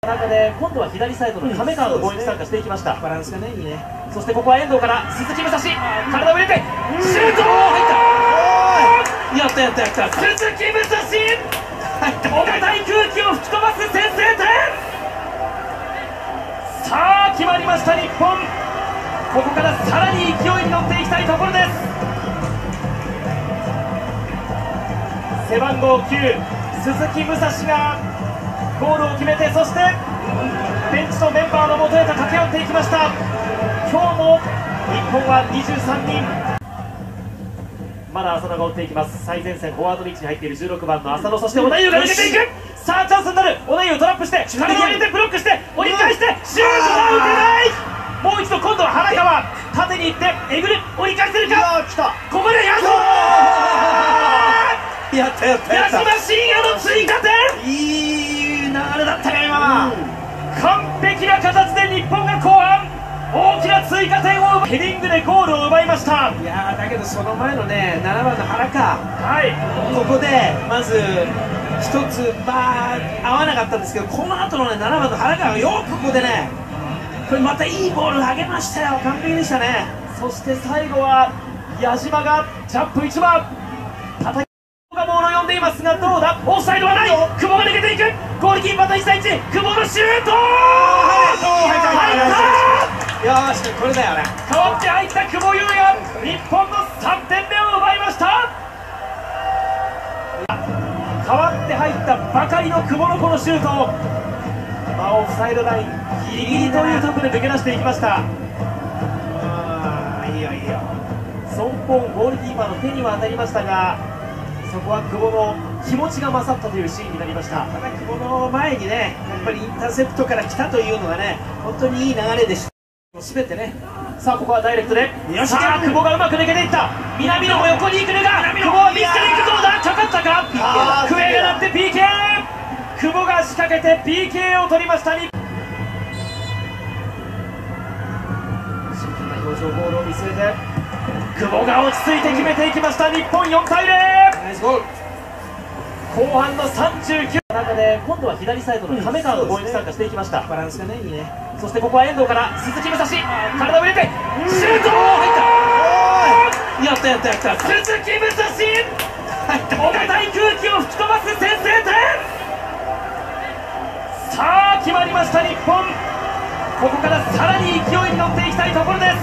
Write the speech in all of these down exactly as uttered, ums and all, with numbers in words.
中で今度は左サイドの亀川の攻撃参加していきました。 バランスがねいいね。 そしてここは遠藤から鈴木武蔵、体を入れてシュート、入った、やったやったやった、鈴木武蔵、重たい空気を吹き飛ばす先制点。さあ決まりました日本。ここからさらに勢いに乗っていきたいところです。背番号きゅう鈴木武蔵がゴールを決めて、そしてベンチのメンバーの元へと駆け寄っていきました。今日も日本はにじゅうさんにん、まだ浅野が追っていきます。最前線フォワードの位置に入っているじゅうろくばんの浅野、そして小田優が抜けていく。さあチャンスになる。小田優トラップして体を入れてブロックして折り返してシュートは打てない。もう一度今度は原川、縦に行ってえぐる、折り返せるか。ここでやったやったやったやった。 八嶋真也の追加点。 いい流れだったね今、うん、 完璧な形で日本が後半大きな追加点をヘディングでゴールを奪いました。 いやだけどその前のねななばんの原か、 はい、 ここでまず一つまあ合わなかったんですけど、この後のねななばんの原川がよくここでね、これまたいいボール上げましたよ。完璧でしたね。 そして最後は矢島がジャンプいちばん叩きがボールを呼んでいますが、どうだ、オフサイドはない。久保が抜けていく。ゴールキーパーといちたいいち、久保のシュート、入った。 よしこれだよね。 代わって入った久保優也、日本のさんてんめを奪いました。代わって入ったばかりの久保のこのシュート、まあ、オフサイドラインギリギリというところで抜け出していきました。 あいいよいいよ。 ソンポンゴールキーパーの手には当たりましたが、そこは久保の気持ちが勝ったというシーンになりました。 ただ久保の前にねやっぱりインターセプトから来たというのがね本当にいい流れでした。すべてね。 さあここはダイレクトで、さあ久保がうまく抜けていった。南野も横に行くのが、久保は見つけに行く。どうだ、かかったか。笛が鳴って ピーケー、 久保が仕掛けて ピーケー を取りました。真剣な表情、ゴールを見据えて久保が落ち着いて決めていきました。日本よんたいゼロ。 ナイスゴール。 後半のさんじゅうきゅうの中で今度は左サイドの亀川の攻撃参加していきました。 バランスがねいいね。 そしてここは遠藤から鈴木武蔵、体を入れてシュート、入った、やったやったやった、鈴木武蔵、重たい空気を吹き飛ばす先制点。さあ決まりました日本。ここからさらに勢いに乗っていきたいところです。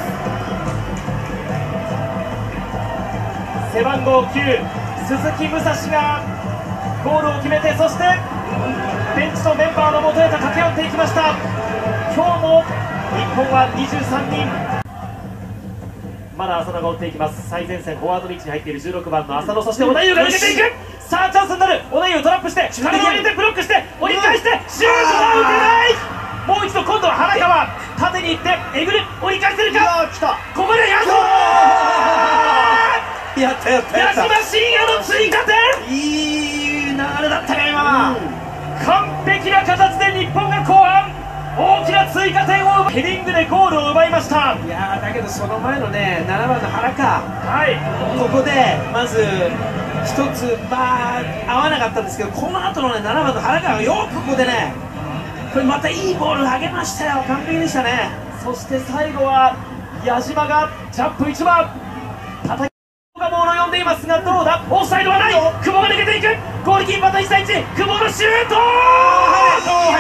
背番号きゅう鈴木武蔵がゴールを決めて、そしてベンチのメンバーの元へと駆け寄っていきました。今日も日本はにじゅうさんにん、まだ浅野が追っていきます。最前線フォワードの位置に入っているじゅうろくばんの浅野、そして小田優が抜けていく。さあチャンスになる。小田優トラップして体を入れてブロックして折り返してシュートは打てない。もう一度今度は原川、縦に行ってえぐる、折り返せるか。ここでやったやったやったやった。 八嶋真也の追加点。 いい流れだったね今、うん、 完璧な形で日本が後半大きな追加点をヘディングでゴールを奪いました。 いやだけどその前のねななばんの原か、 はい、 ここでまず一つまあ合わなかったんですけど、この後のねななばんの原川がよくここでね、これまたいいボール上げましたよ。完璧でしたね。 そして最後は矢島がジャンプいちばん叩きがボールを呼んでいますが、どうだ、オフサイドはない。久保が抜けていく。ゴールキーパーといちたいいち、久保のシュート、入った。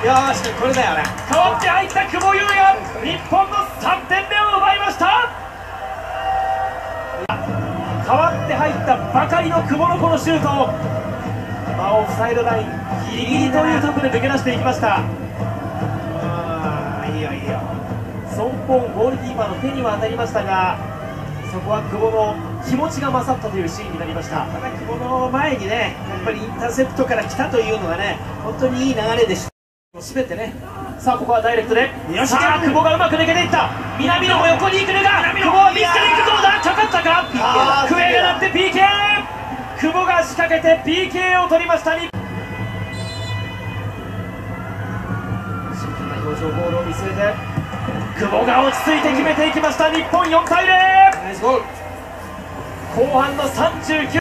よしこれだよね。 代わって入った久保優也、日本のさんてんめを奪いました。代わって入ったばかりの久保のこのシュート、まあ、オフサイドラインギリギリというところで抜け出していきました。 あいいよいいよ。 ソンポンゴールキーパーの手には当たりましたが、そこは久保の気持ちが勝ったというシーンになりました。 ただ久保の前にねやっぱりインターセプトから来たというのがね本当にいい流れでした。すべてね。 さあここはダイレクトで、さあ久保がうまく抜けていった。南野も横に行くのが、久保は見つけに行く。どうだ、かかったか。笛が鳴って ピーケー、 久保が仕掛けて ピーケー を取りました。真剣な表情、ゴールを見据えて久保が落ち着いて決めていきました。日本よんたいゼロ。 ナイスゴール。 後半のさんじゅうきゅう